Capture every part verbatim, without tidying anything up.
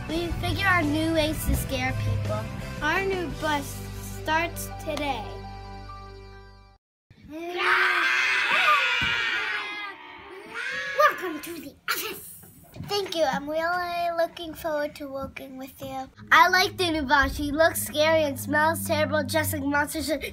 We figure out new ways to scare people. Our new bus starts today. Welcome to the office. Thank you. I'm really looking forward to working with you. I like the new boss. She looks scary and smells terrible, just like monsters. Excuse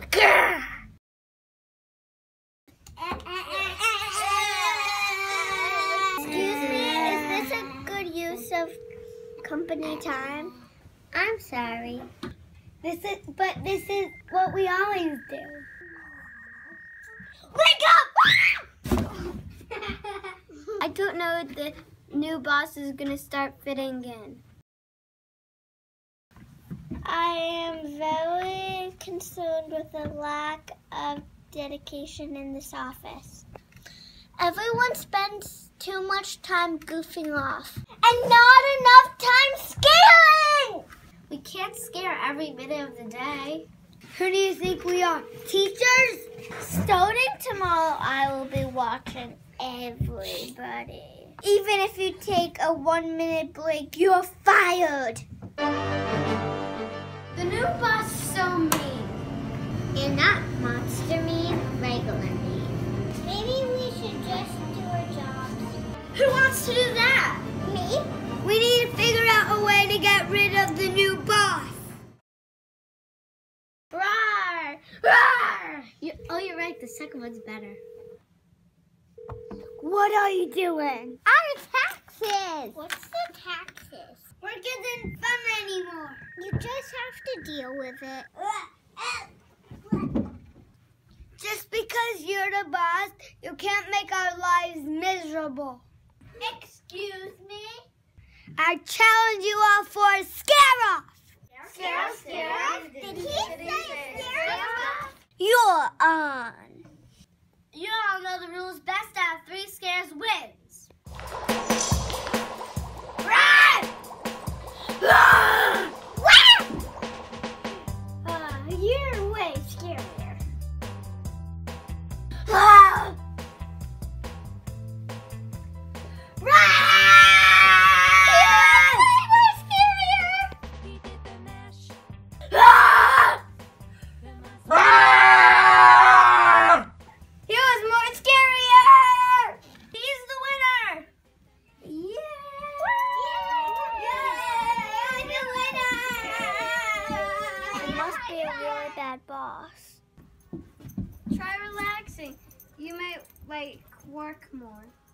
me, is this a good use of company time? I'm sorry. This is, but this is what we always do. Wake up! I don't know if the new boss is gonna start fitting in. I am very concerned with the lack of dedication in this office. Everyone spends too much time goofing off and not enough time scaring! We can't scare every minute of the day. Who do you think we are? Teachers? Starting tomorrow, I will be watching everybody. Even if you take a one minute break, you're fired. The new boss is so mean. You're not monster mean, regular mean. Maybe we should just do our jobs. Who wants to do that? Me? We need to figure out a way to get rid of the new boss. Roar! Roar! You, oh, you're right. The second one's better. What are you doing? Our taxes. What's the taxes? We're getting fun anymore. You just have to deal with it. Just because you're the boss, you can't make our lives miserable. Excuse me? I challenge you all for a scare-off. Scare-off? Scare-off? Did he say scare-off? You're on. You all know the rules. Best out of three scares wins. Run! Run! Uh, you're way scarier. Ah! Run! Boss. Try relaxing. You might like work more.